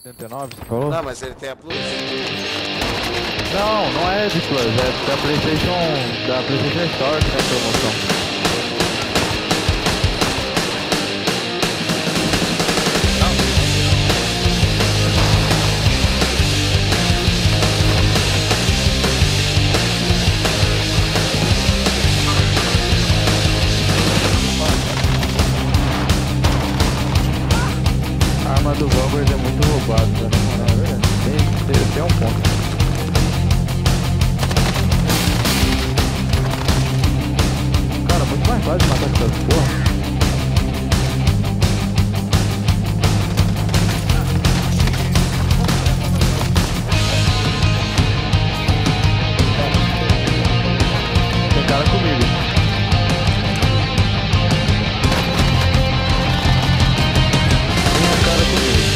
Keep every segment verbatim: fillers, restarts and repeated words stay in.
oitenta e nove, você falou? Não, mas ele tem a Plus? Não, não é de Plus, é da PlayStation, da PlayStation Store que tá em promoção. A arma do Valkyrie é muito roubada, né? Na verdade, tem, tem, tem um ponto. Cara, muito mais fácil matar essas porra. Tem cara comigo. Tem cara comigo.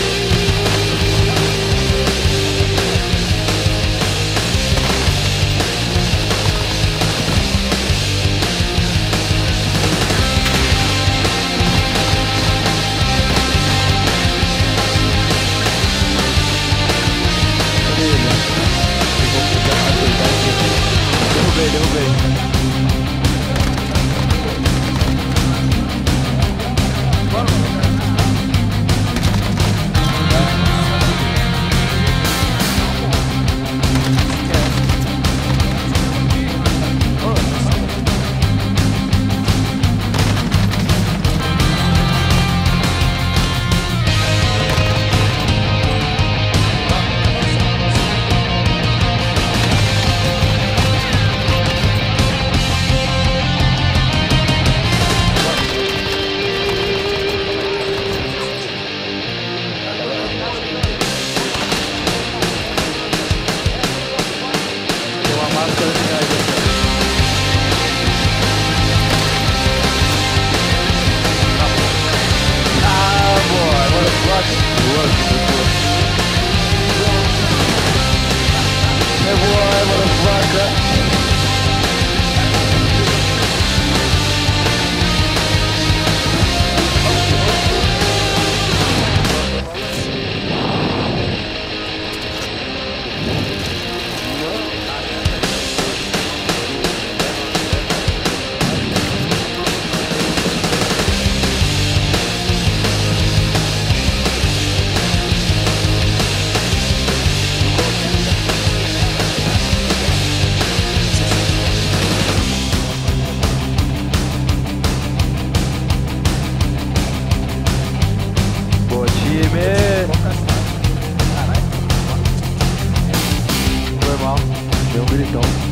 Cadê ele? Eu vou precisar aceitar aqui. Derrubei, derrubei. Tem uma máscara de gás aqui. Ah, boy, what a fuck. Boa, boa. Hey boy, what a fuck. Boa, time. Foi mal. Deu um gritão.